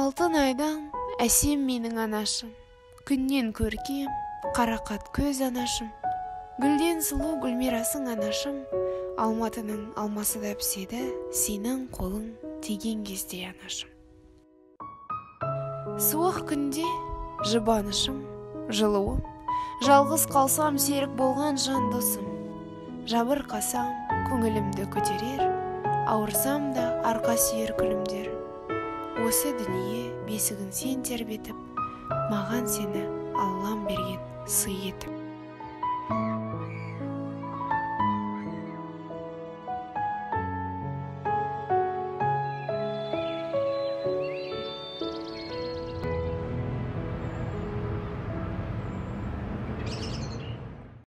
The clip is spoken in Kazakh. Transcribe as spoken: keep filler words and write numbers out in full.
Алтын айдан әсем менің анашым, күннен көркем, қарақат көз анашым. Гүлден сұлу гүлмирасың анашым, Алматының алмасы да піседі, сенің қолың тиген кезде анашым. Суық күнде жұбанышым, жылуым, жалғыз қалсам серік болған жан досым. Жабырқасам көңілімді көтерер, ауырсам да арқа сүйер күлімдер. Осы дүние бесігін сен тербетіп, маған сені Аллам берген сый етіп.